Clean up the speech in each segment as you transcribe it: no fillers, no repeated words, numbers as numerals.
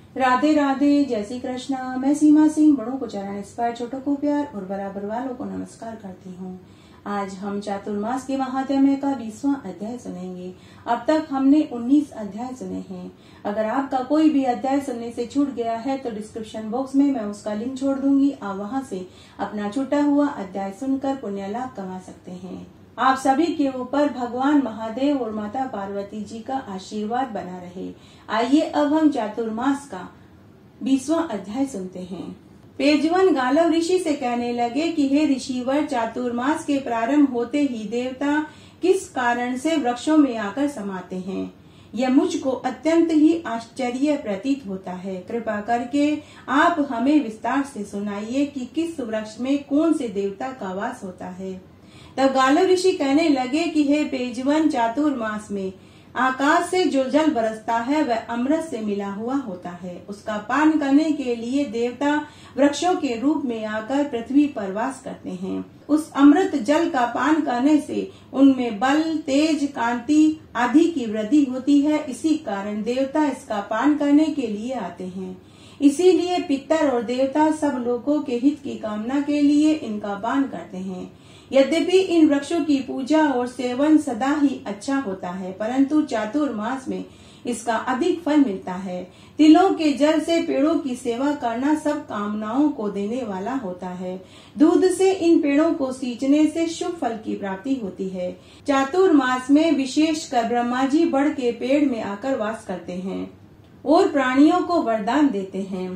राधे राधे, जय श्री कृष्णा। मैं सीमा सिंह बड़ों को चरण इंस्पायर, छोटों को प्यार और बराबर वालों को नमस्कार करती हूँ। आज हम चातुर्मास के महात्म्य का 20वां अध्याय सुनेंगे। अब तक हमने 19 अध्याय सुने हैं। अगर आपका कोई भी अध्याय सुनने से छूट गया है तो डिस्क्रिप्शन बॉक्स में मैं उसका लिंक छोड़ दूंगी। आप वहां से अपना छूटा हुआ अध्याय सुनकर पुण्य लाभ कमा सकते हैं। आप सभी के ऊपर भगवान महादेव और माता पार्वती जी का आशीर्वाद बना रहे। आइए अब हम चातुर्मास का 20वां अध्याय सुनते हैं। पेजवन गालव ऋषि से कहने लगे कि हे ऋषिवर, चातुर्मास के प्रारंभ होते ही देवता किस कारण से वृक्षों में आकर समाते हैं, यह मुझको अत्यंत ही आश्चर्य प्रतीत होता है। कृपा करके आप हमें विस्तार से सुनाइए कि किस वृक्ष में कौन से देवता का वास होता है। तब गालव ऋषि कहने लगे कि हे पेजवन, चातुर्मास में आकाश से जो जल बरसता है वह अमृत से मिला हुआ होता है। उसका पान करने के लिए देवता वृक्षों के रूप में आकर पृथ्वी पर वास करते हैं। उस अमृत जल का पान करने से उनमें बल, तेज, कांति आदि की वृद्धि होती है। इसी कारण देवता इसका पान करने के लिए आते हैं। इसीलिए पितर और देवता सब लोगों के हित की कामना के लिए इनका पान करते हैं। यद्यपि इन वृक्षों की पूजा और सेवन सदा ही अच्छा होता है, परंतु चातुर्मास में इसका अधिक फल मिलता है। तिलों के जल से पेड़ों की सेवा करना सब कामनाओं को देने वाला होता है। दूध से इन पेड़ों को सींचने से शुभ फल की प्राप्ति होती है। चातुर्मास में विशेषकर ब्रह्मा जी बड़ के पेड़ में आकर वास करते हैं और प्राणियों को वरदान देते हैं।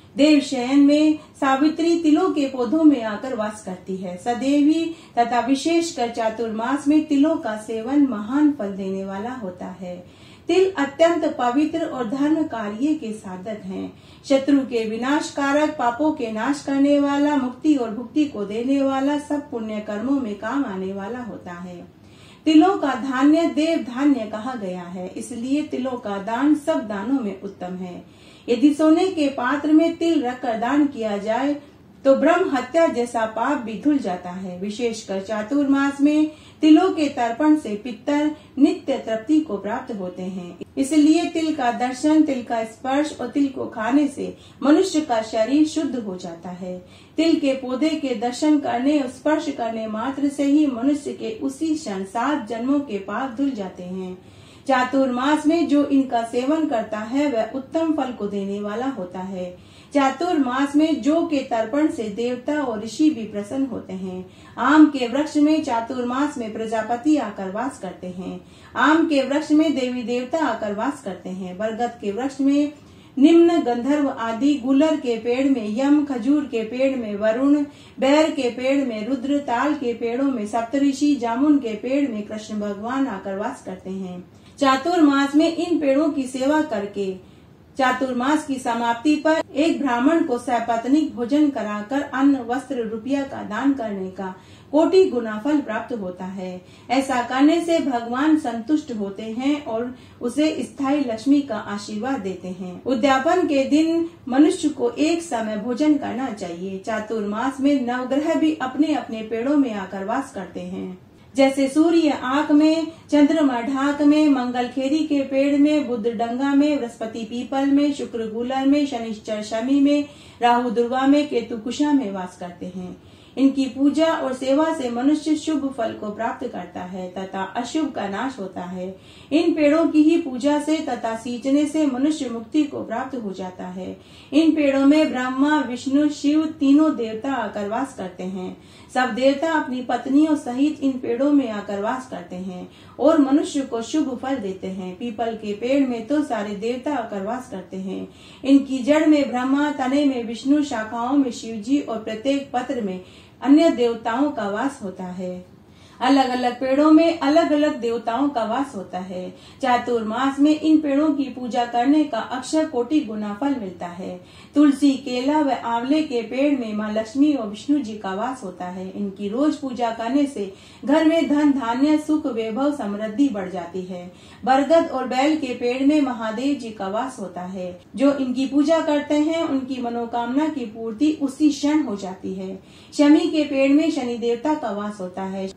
देवशयन में सावित्री तिलों के पौधों में आकर वास करती है। सदेवी तथा विशेषकर चातुर्मास में तिलों का सेवन महान फल देने वाला होता है। तिल अत्यंत पवित्र और धर्म कार्य के साधक हैं। शत्रु के विनाश कारक, पापों के नाश करने वाला, मुक्ति और भुक्ति को देने वाला, सब पुण्य कर्मों में काम आने वाला होता है। तिलों का धान्य देव धान्य कहा गया है, इसलिए तिलों का दान सब दानों में उत्तम है। यदि सोने के पात्र में तिल रखकर दान किया जाए तो ब्रह्म हत्या जैसा पाप भी धुल जाता है। विशेषकर चातुर्मास में तिलों के तर्पण से पितर नित्य तृप्ति को प्राप्त होते हैं। इसलिए तिल का दर्शन, तिल का स्पर्श और तिल को खाने से मनुष्य का शरीर शुद्ध हो जाता है। तिल के पौधे के दर्शन करने और स्पर्श करने मात्र से ही मनुष्य के उसी क्षण 7 जन्मों के पाप धुल जाते हैं। चातुर्मास में जो इनका सेवन करता है वह उत्तम फल को देने वाला होता है। चातुर्मास में जौ के तर्पण से देवता और ऋषि भी प्रसन्न होते हैं। आम के वृक्ष में चातुर्मास में प्रजापति आकर वास करते हैं। आम के वृक्ष में देवी देवता आकर वास करते हैं। बरगद के वृक्ष में निम्न गंधर्व आदि, गुलर के पेड़ में यम, खजूर के पेड़ में वरुण, बैर के पेड़ में रुद्र, ताल के पेड़ों में सप्तऋषि, जामुन के पेड़ में कृष्ण भगवान आकर वास करते हैं। चातुर्मास में इन पेड़ों की सेवा करके चातुर्मास की समाप्ति पर एक ब्राह्मण को सपत्नीक भोजन कराकर अन्न, वस्त्र, रुपया का दान करने का कोटि गुना फल प्राप्त होता है। ऐसा करने से भगवान संतुष्ट होते हैं और उसे स्थायी लक्ष्मी का आशीर्वाद देते हैं। उद्यापन के दिन मनुष्य को एक समय भोजन करना चाहिए। चातुर्मास में नवग्रह भी अपने अपने पेड़ों में आकर वास करते हैं। जैसे सूर्य आंख में, चंद्रमा ढाक में, मंगल खेरी के पेड़ में, बुध डंगा में, बृहस्पति पीपल में, शुक्र गुलर में, शनिश्चर शमी में, राहु दुर्वा में, केतु कुशा में वास करते हैं। इनकी पूजा और सेवा से मनुष्य शुभ फल को प्राप्त करता है तथा अशुभ का नाश होता है। इन पेड़ों की ही पूजा से तथा सींचने से मनुष्य मुक्ति को प्राप्त हो जाता है। इन पेड़ों में ब्रह्मा, विष्णु, शिव तीनों देवता आकर वास करते हैं। सब देवता अपनी पत्नियों सहित इन पेड़ों में आकर वास करते हैं और मनुष्य को शुभ फल देते हैं। पीपल के पेड़ में तो सारे देवता आकर वास करते हैं। इनकी जड़ में ब्रह्मा, तने में विष्णु, शाखाओं में शिव जी और प्रत्येक पत्र में अन्य देवताओं का वास होता है। अलग अलग पेड़ों में अलग अलग देवताओं का वास होता है। चातुर्मास में इन पेड़ों की पूजा करने का अक्षर कोटि गुना फल मिलता है। तुलसी, केला व आंवले के पेड़ में माँ लक्ष्मी और विष्णु जी का वास होता है। इनकी रोज पूजा करने से घर में धन, धान्य, सुख, वैभव, समृद्धि बढ़ जाती है। बरगद और बैल के पेड़ में महादेव जी का वास होता है। जो इनकी पूजा करते हैं उनकी मनोकामना की पूर्ति उसी क्षण हो जाती है। शमी के पेड़ में शनि देवता का वास होता है।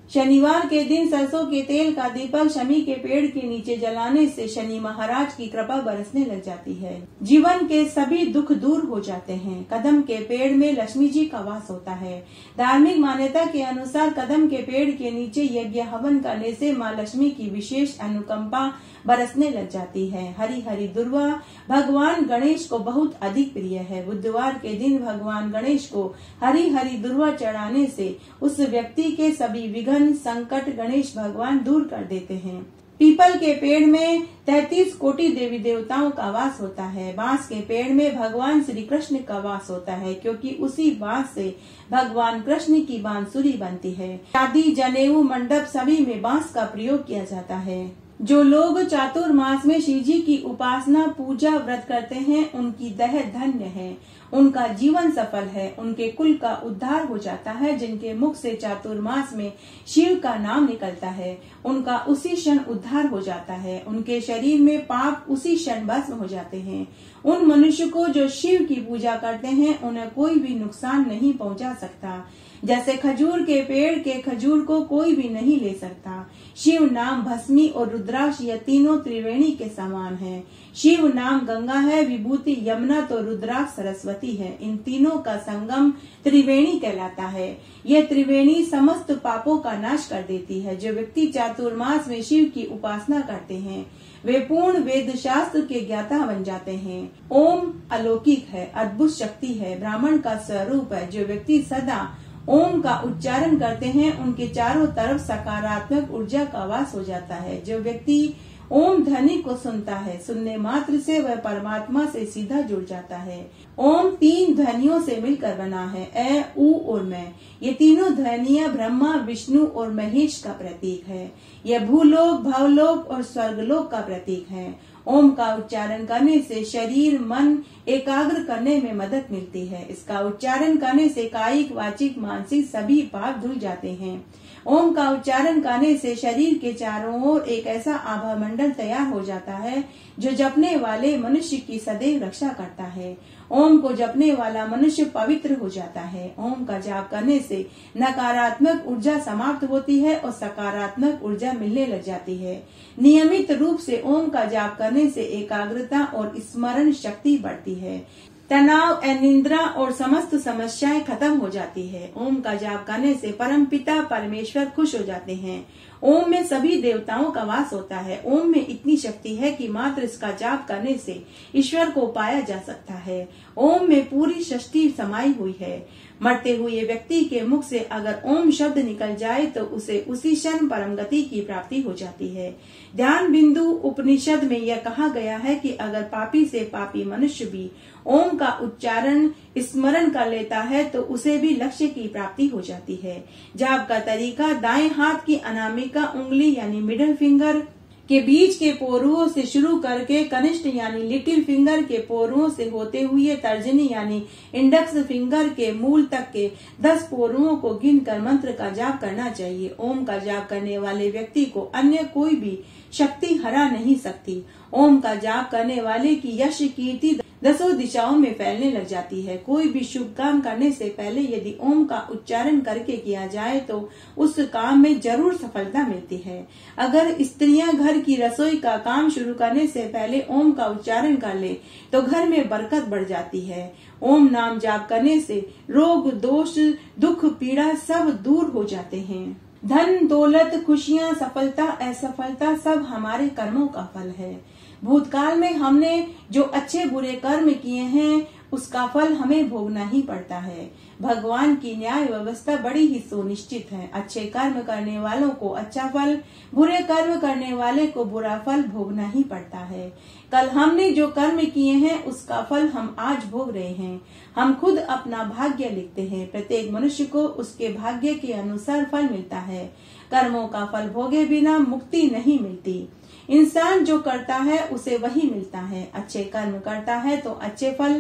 शनिवार के दिन सरसों के तेल का दीपक शमी के पेड़ के नीचे जलाने से शनि महाराज की कृपा बरसने लग जाती है। जीवन के सभी दुख दूर हो जाते हैं। कदम के पेड़ में लक्ष्मी जी का वास होता है। धार्मिक मान्यता के अनुसार कदम के पेड़ के नीचे यज्ञ हवन करने से माँ लक्ष्मी की विशेष अनुकंपा बरसने लग जाती है। हरी हरी दुर्वा भगवान गणेश को बहुत अधिक प्रिय है। बुधवार के दिन भगवान गणेश को हरी हरी दुर्वा चढ़ाने से उस व्यक्ति के सभी विघ्न संकट गणेश भगवान दूर कर देते हैं। पीपल के पेड़ में 33 कोटि देवी देवताओं का वास होता है। बांस के पेड़ में भगवान श्री कृष्ण का वास होता है, क्योंकि उसी बांस से भगवान कृष्ण की बांसुरी बनती है। शादी, जनेऊ, मंडप सभी में बांस का प्रयोग किया जाता है। जो लोग चातुर्मास में शिव जी की उपासना, पूजा, व्रत करते हैं, उनकी दह धन्य है, उनका जीवन सफल है, उनके कुल का उद्धार हो जाता है। जिनके मुख से चातुर्मास में शिव का नाम निकलता है, उनका उसी क्षण उद्धार हो जाता है। उनके शरीर में पाप उसी क्षण भस्म हो जाते हैं। उन मनुष्य को जो शिव की पूजा करते हैं, उन्हें कोई भी नुकसान नहीं पहुंचा सकता। जैसे खजूर के पेड़ के खजूर को कोई भी नहीं ले सकता। शिव नाम भस्मी और रुद्राक्ष यह तीनों त्रिवेणी के समान है। शिव नाम गंगा है, विभूति यमुना तो रुद्राक्ष सरस्वती है। इन तीनों का संगम त्रिवेणी कहलाता है। यह त्रिवेणी समस्त पापों का नाश कर देती है। जो व्यक्ति चातुर्मास में शिव की उपासना करते हैं, वे पूर्ण वेद शास्त्र के ज्ञाता बन जाते हैं। ओम अलौकिक है, अद्भुत शक्ति है, ब्राह्मण का स्वरूप है। जो व्यक्ति सदा ओम का उच्चारण करते हैं, उनके चारों तरफ सकारात्मक ऊर्जा का वास हो जाता है। जो व्यक्ति ओम ध्वनि को सुनता है, सुनने मात्र से वह परमात्मा से सीधा जुड़ जाता है। ओम 3 ध्वनियों से मिलकर बना है, ए, उ और मैं। ये तीनों ध्वनियां ब्रह्मा, विष्णु और महेश का प्रतीक है। यह भूलोक, भवलोक और स्वर्गलोक का प्रतीक है। ओम का उच्चारण करने से शरीर, मन एकाग्र करने में मदद मिलती है। इसका उच्चारण करने से कायिक, वाचिक, मानसिक सभी पाप धुल जाते हैं। ओम का उच्चारण करने से शरीर के चारों ओर एक ऐसा आभा मंडल तैयार हो जाता है जो जपने वाले मनुष्य की सदैव रक्षा करता है। ओम को जपने वाला मनुष्य पवित्र हो जाता है। ओम का जाप करने से नकारात्मक ऊर्जा समाप्त होती है और सकारात्मक ऊर्जा मिलने लग जाती है। नियमित रूप से ओम का जाप करने से एकाग्रता और स्मरण शक्ति बढ़ती है। तनाव, अनिद्रा और समस्त समस्याएं खत्म हो जाती है। ओम का जाप करने से परमपिता परमेश्वर खुश हो जाते हैं। ओम में सभी देवताओं का वास होता है। ओम में इतनी शक्ति है कि मात्र इसका जाप करने से ईश्वर को पाया जा सकता है। ओम में पूरी सृष्टि समाई हुई है। मरते हुए व्यक्ति के मुख से अगर ओम शब्द निकल जाए तो उसे उसी क्षण परम गति की प्राप्ति हो जाती है। ध्यान बिंदु उपनिषद में यह कहा गया है कि अगर पापी से पापी मनुष्य भी ओम का उच्चारण स्मरण कर लेता है तो उसे भी लक्ष्य की प्राप्ति हो जाती है। जाप का तरीका: दाएं हाथ की अनामिका उंगली यानी मिडिल फिंगर के बीच के पोरुओं से शुरू करके कनिष्ठ यानी लिटिल फिंगर के पोरुओं से होते हुए तर्जनी यानी इंडेक्स फिंगर के मूल तक के 10 पोरुओं को गिनकर मंत्र का जाप करना चाहिए। ओम का जाप करने वाले व्यक्ति को अन्य कोई भी शक्ति हरा नहीं सकती। ओम का जाप करने वाले की यश कीर्ति 10 दिशाओं में फैलने लग जाती है। कोई भी शुभ काम करने से पहले यदि ओम का उच्चारण करके किया जाए तो उस काम में जरूर सफलता मिलती है। अगर स्त्रियां घर की रसोई का काम शुरू करने से पहले ओम का उच्चारण कर ले तो घर में बरकत बढ़ जाती है। ओम नाम जाप करने से रोग, दोष, दुख, पीड़ा सब दूर हो जाते हैं। धन, दौलत, खुशियाँ, सफलता, असफलता सब हमारे कर्मों का फल है। भूतकाल में हमने जो अच्छे बुरे कर्म किए हैं उसका फल हमें भोगना ही पड़ता है। भगवान की न्याय व्यवस्था बड़ी ही सुनिश्चित है। अच्छे कर्म करने वालों को अच्छा फल, बुरे कर्म करने वाले को बुरा फल भोगना ही पड़ता है। कल हमने जो कर्म किए हैं उसका फल हम आज भोग रहे हैं। हम खुद अपना भाग्य लिखते हैं। प्रत्येक मनुष्य को उसके भाग्य के अनुसार फल मिलता है। कर्मों का फल भोगे बिना मुक्ति नहीं मिलती। इंसान जो करता है उसे वही मिलता है। अच्छे कर्म करता है तो अच्छे फल,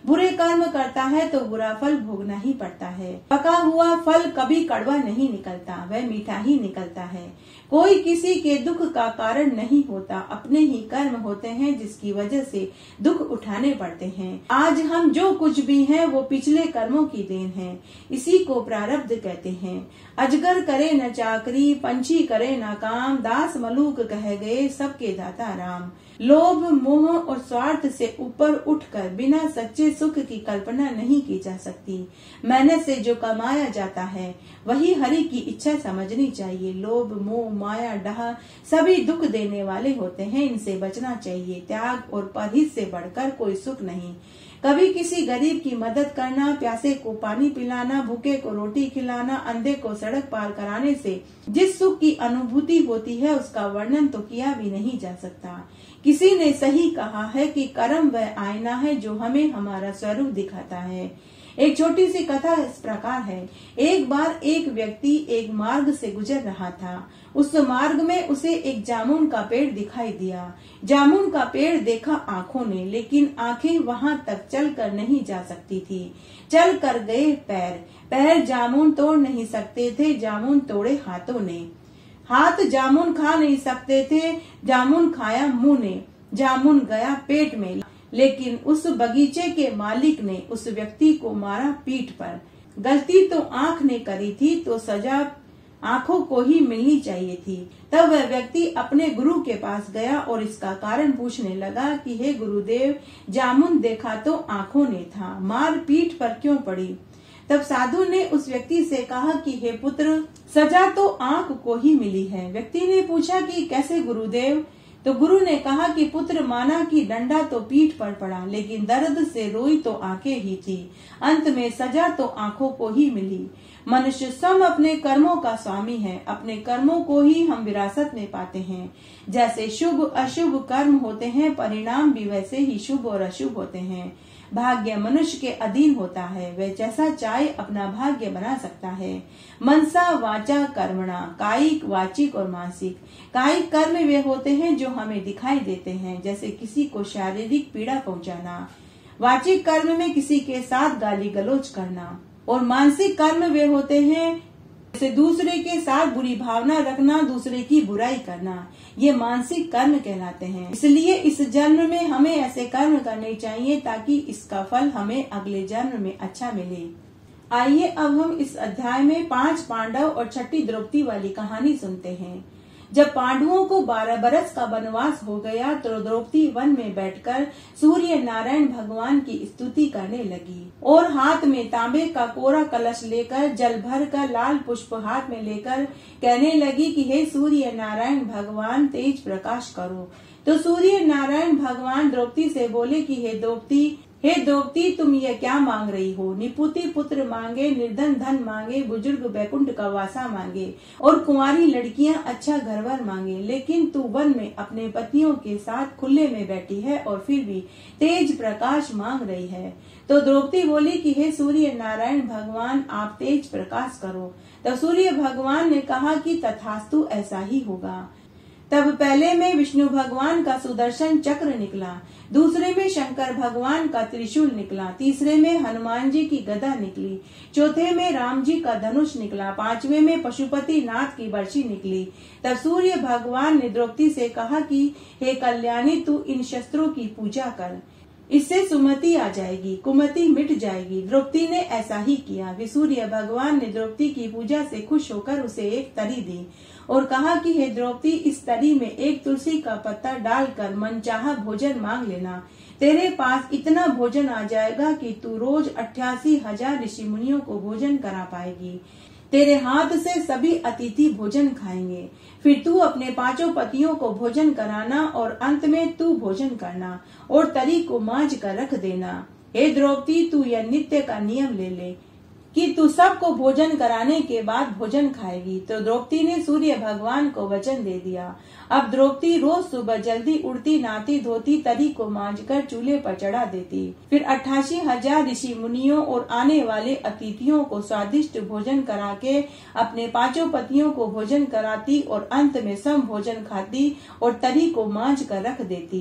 बुरे कर्म करता है तो बुरा फल भोगना ही पड़ता है। पका हुआ फल कभी कड़वा नहीं निकलता, वह मीठा ही निकलता है। कोई किसी के दुख का कारण नहीं होता, अपने ही कर्म होते हैं जिसकी वजह से दुख उठाने पड़ते हैं। आज हम जो कुछ भी हैं वो पिछले कर्मों की देन है, इसी को प्रारब्ध कहते हैं। अजगर करे न चाकरी, पंछी करे न काम, दास मलूक कह गए सबके दाता राम। लोभ मोह और स्वार्थ से ऊपर उठकर बिना सच्चे सुख की कल्पना नहीं की जा सकती। मेहनत से जो कमाया जाता है वही हरि की इच्छा समझनी चाहिए। लोभ मोह माया डाह सभी दुख देने वाले होते हैं, इनसे बचना चाहिए। त्याग और परहित से बढ़कर कोई सुख नहीं। कभी किसी गरीब की मदद करना, प्यासे को पानी पिलाना, भूखे को रोटी खिलाना, अंधे को सड़क पार कराने से जिस सुख की अनुभूति होती है उसका वर्णन तो किया भी नहीं जा सकता। किसी ने सही कहा है कि कर्म वह आईना है जो हमें हमारा स्वरूप दिखाता है। एक छोटी सी कथा इस प्रकार है। एक बार एक व्यक्ति एक मार्ग से गुजर रहा था। उस मार्ग में उसे एक जामुन का पेड़ दिखाई दिया। जामुन का पेड़ देखा आंखों ने, लेकिन आंखें वहां तक चल कर नहीं जा सकती थी। चल कर गए पैर, पैर जामुन तोड़ नहीं सकते थे, जामुन तोड़े हाथों ने। हाथ जामुन खा नहीं सकते थे, जामुन खाया मुंह ने। जामुन गया पेट में, लेकिन उस बगीचे के मालिक ने उस व्यक्ति को मारा पीठ पर। गलती तो आंख ने करी थी तो सजा आंखों को ही मिलनी चाहिए थी। तब वह व्यक्ति अपने गुरु के पास गया और इसका कारण पूछने लगा कि हे गुरुदेव, जामुन देखा तो आंखों ने था, मार पीठ पर क्यों पड़ी? तब साधु ने उस व्यक्ति से कहा कि हे पुत्र, सजा तो आंख को ही मिली है। व्यक्ति ने पूछा कि कैसे गुरुदेव? तो गुरु ने कहा कि पुत्र, माना कि डंडा तो पीठ पर पड़ा, लेकिन दर्द से रोई तो आंखें ही थी। अंत में सजा तो आंखों को ही मिली। मनुष्य स्वयं अपने कर्मों का स्वामी है, अपने कर्मों को ही हम विरासत में पाते हैं। जैसे शुभ अशुभ कर्म होते हैं, परिणाम भी वैसे ही शुभ और अशुभ होते हैं। भाग्य मनुष्य के अधीन होता है, वह जैसा चाहे अपना भाग्य बना सकता है। मनसा वाचा कर्मणा, कायिक वाचिक और मानसिक। कायिक कर्म वे होते हैं जो हमें दिखाई देते हैं, जैसे किसी को शारीरिक पीड़ा पहुंचाना। वाचिक कर्म में किसी के साथ गाली गलौज करना। और मानसिक कर्म वे होते हैं जैसे दूसरे के साथ बुरी भावना रखना, दूसरे की बुराई करना। ये मानसिक कर्म कहलाते हैं। इसलिए इस जन्म में हमें ऐसे कर्म करने चाहिए ताकि इसका फल हमें अगले जन्म में अच्छा मिले। आइए अब हम इस अध्याय में 5 पांडव और 6 द्रौपदी वाली कहानी सुनते हैं। जब पांडवों को 12 बरस का वनवास हो गया तो द्रौपदी वन में बैठकर सूर्य नारायण भगवान की स्तुति करने लगी और हाथ में तांबे का कोरा कलश लेकर जल भर कर लाल पुष्प हाथ में लेकर कहने लगी कि हे सूर्य नारायण भगवान, तेज प्रकाश करो। तो सूर्य नारायण भगवान द्रौपदी से बोले कि हे द्रौपदी, तुम ये क्या मांग रही हो? निपुति पुत्र मांगे, निर्धन धन मांगे, बुजुर्ग बैकुंठ का वासा मांगे और कुंवारी लड़कियां अच्छा घरवर मांगे, लेकिन तू वन में अपने पतियों के साथ खुले में बैठी है और फिर भी तेज प्रकाश मांग रही है। तो द्रौपदी बोली कि हे सूर्य नारायण भगवान, आप तेज प्रकाश करो। तब सूर्य भगवान ने कहा कि तथास्तु, ऐसा ही होगा। तब पहले में विष्णु भगवान का सुदर्शन चक्र निकला, दूसरे में शंकर भगवान का त्रिशूल निकला, तीसरे में हनुमान जी की गदा निकली, चौथे में राम जी का धनुष निकला, 5वें में पशुपति नाथ की बर्छी निकली। तब सूर्य भगवान ने द्रौपदी से कहा कि हे कल्याणी, तू इन शस्त्रों की पूजा कर, इससे सुमति आ जाएगी, कुमति मिट जाएगी। द्रौपदी ने ऐसा ही किया। वे सूर्य भगवान ने द्रौपदी की पूजा से खुश होकर उसे एक तरी दी और कहा कि हे द्रौपदी, इस तरी में एक तुलसी का पत्ता डालकर मनचाहा भोजन मांग लेना। तेरे पास इतना भोजन आ जाएगा कि तू रोज 88,000 ऋषि मुनियों को भोजन करा पाएगी। तेरे हाथ से सभी अतिथि भोजन खाएंगे। फिर तू अपने 5 पतियों को भोजन कराना और अंत में तू भोजन करना और तरी को मांझ कर रख देना। हे द्रौपदी, तू यह नित्य का नियम ले ले कि तू सबको भोजन कराने के बाद भोजन खाएगी। तो द्रौपदी ने सूर्य भगवान को वचन दे दिया। अब द्रौपदी रोज सुबह जल्दी उड़ती, नहाती धोती, तरी को मांझकर चूल्हे पर चढ़ा देती। फिर 88,000 ऋषि मुनियों और आने वाले अतिथियों को स्वादिष्ट भोजन करा के अपने 5 पतियों को भोजन कराती और अंत में सम भोजन खाती और तरी को मांझ कर रख देती।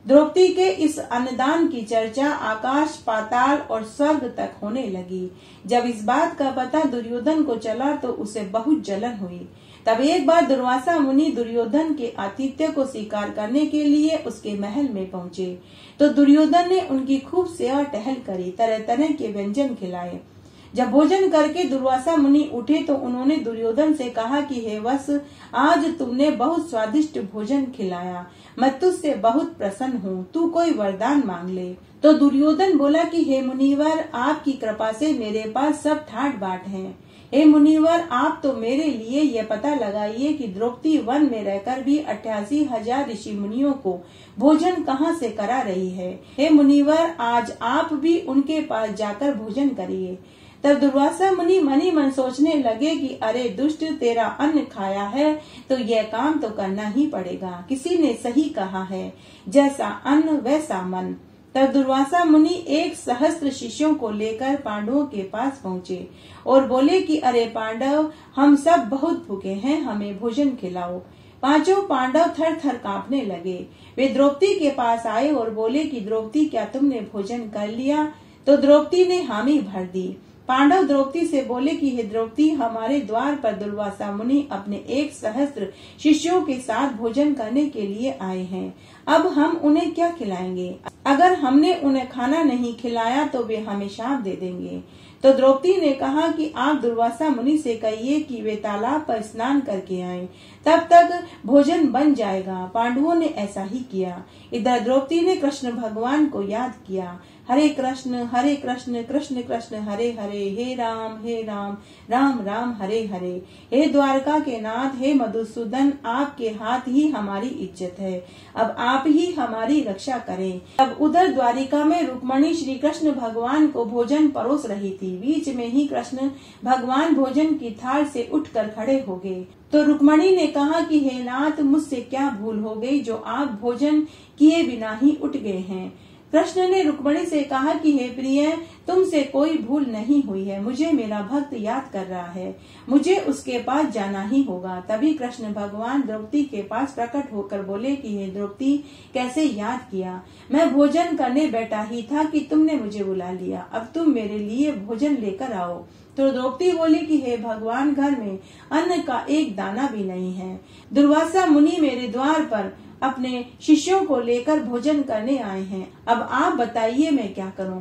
द्रौपदी के इस अन्नदान की चर्चा आकाश, पाताल और स्वर्ग तक होने लगी। जब इस बात का पता दुर्योधन को चला तो उसे बहुत जलन हुई। तब एक बार दुर्वासा मुनि दुर्योधन के आतिथ्य को स्वीकार करने के लिए उसके महल में पहुँचे तो दुर्योधन ने उनकी खूब सेवा टहल करी, तरह तरह के व्यंजन खिलाए। जब भोजन करके दुर्वासा मुनि उठे तो उन्होंने दुर्योधन से कहा कि हे वत्स, आज तुमने बहुत स्वादिष्ट भोजन खिलाया, मैं तुझसे बहुत प्रसन्न हूँ, तू कोई वरदान मांग ले। तो दुर्योधन बोला कि हे मुनिवर, आपकी कृपा से मेरे पास सब ठाट बाट है। हे मुनिवर, आप तो मेरे लिए यह पता लगाइए कि द्रौपदी वन में रहकर भी 88,000 ऋषि मुनियों को भोजन कहाँ से करा रही है। हे मुनिवर, आज आप भी उनके पास जाकर भोजन करिए। तब दुर्वासा मुनि मन ही मन सोचने लगे कि अरे दुष्ट, तेरा अन्न खाया है तो यह काम तो करना ही पड़ेगा। किसी ने सही कहा है, जैसा अन्न वैसा मन। तब दुर्वासा मुनि 1,000 शिष्यों को लेकर पांडवों के पास पहुँचे और बोले कि अरे पांडव, हम सब बहुत भूखे हैं, हमें भोजन खिलाओ। पांचों पांडव थर थर कांपने लगे। वे द्रौपदी के पास आए और बोले कि द्रौपदी, क्या तुमने भोजन कर लिया? तो द्रौपदी ने हामी भर दी। पांडव द्रौपदी से बोले कि हे द्रौपदी, हमारे द्वार पर दुर्वासा मुनि अपने 1,000 शिष्यों के साथ भोजन करने के लिए आए हैं। अब हम उन्हें क्या खिलाएंगे? अगर हमने उन्हें खाना नहीं खिलाया तो वे हमें शाप दे देंगे। तो द्रौपदी ने कहा कि आप दुर्वासा मुनि से कहिए कि वे तालाब पर स्नान करके आएं, तब तक भोजन बन जाएगा। पांडवों ने ऐसा ही किया। इधर द्रौपदी ने कृष्ण भगवान को याद किया। हरे कृष्ण कृष्ण कृष्ण हरे हरे, हे राम राम राम हरे हरे। हे द्वारका के नाथ, हे मधुसूदन, आपके हाथ ही हमारी इज्जत है, अब आप ही हमारी रक्षा करें। अब उधर द्वारिका में रुक्मणी श्री कृष्ण भगवान को भोजन परोस रही थी। बीच में ही कृष्ण भगवान भोजन की थाल से उठकर खड़े हो गए। तो रुक्मणी ने कहा कि हे नाथ, मुझसे क्या भूल हो गई जो आप भोजन किए बिना ही उठ गए हैं। कृष्ण ने रुक्मणी से कहा कि हे प्रिय, तुमसे कोई भूल नहीं हुई है, मुझे मेरा भक्त याद कर रहा है, मुझे उसके पास जाना ही होगा। तभी कृष्ण भगवान द्रौपदी के पास प्रकट होकर बोले कि हे द्रौपदी, कैसे याद किया? मैं भोजन करने बैठा ही था कि तुमने मुझे बुला लिया, अब तुम मेरे लिए भोजन लेकर आओ। तो द्रौपदी बोली कि हे भगवान, घर में अन्न का एक दाना भी नहीं है। दुर्वासा मुनि मेरे द्वार पर अपने शिष्यों को लेकर भोजन करने आए हैं, अब आप बताइए मैं क्या करूं?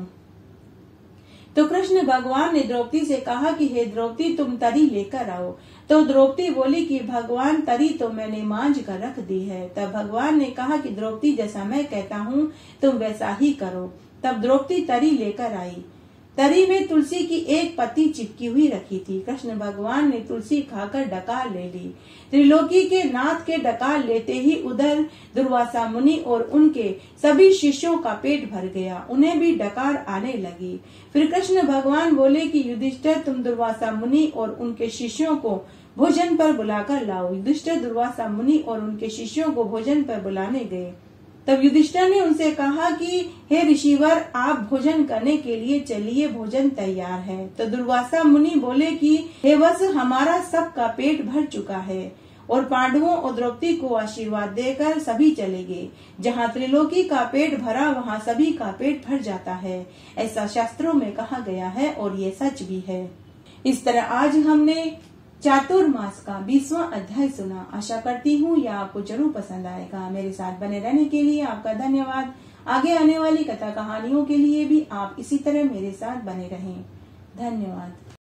तो कृष्ण भगवान ने द्रौपदी से कहा कि हे द्रौपदी, तुम तरी लेकर आओ। तो द्रौपदी बोली कि भगवान, तरी तो मैंने मांझ कर रख दी है। तब भगवान ने कहा कि द्रौपदी, जैसा मैं कहता हूँ तुम वैसा ही करो। तब द्रौपदी तरी लेकर आई। तरी में तुलसी की एक पत्ती चिपकी हुई रखी थी। कृष्ण भगवान ने तुलसी खाकर डकार ले ली। त्रिलोकी के नाथ के डकार लेते ही उधर दुर्वासा मुनि और उनके सभी शिष्यों का पेट भर गया, उन्हें भी डकार आने लगी। फिर कृष्ण भगवान बोले कि युधिष्ठिर, तुम दुर्वासा मुनि और उनके शिष्यों को भोजन पर बुलाकर लाओ। युधिष्ठिर दुर्वासा मुनि और उनके शिष्यों को भोजन पर बुलाने गए। तब युधिष्ठिर ने उनसे कहा कि हे ऋषिवर, आप भोजन करने के लिए चलिए, भोजन तैयार है। तो दुर्वासा मुनि बोले कि हे वत्स, हमारा सबका पेट भर चुका है। और पांडवों और द्रौपदी को आशीर्वाद देकर सभी चले गए। जहाँ त्रिलोकी का पेट भरा वहाँ सभी का पेट भर जाता है, ऐसा शास्त्रों में कहा गया है और ये सच भी है। इस तरह आज हमने चातुर्मास का 20वां अध्याय सुना। आशा करती हूँ यह आपको जरूर पसंद आएगा। मेरे साथ बने रहने के लिए आपका धन्यवाद। आगे आने वाली कथा कहानियों के लिए भी आप इसी तरह मेरे साथ बने रहें। धन्यवाद।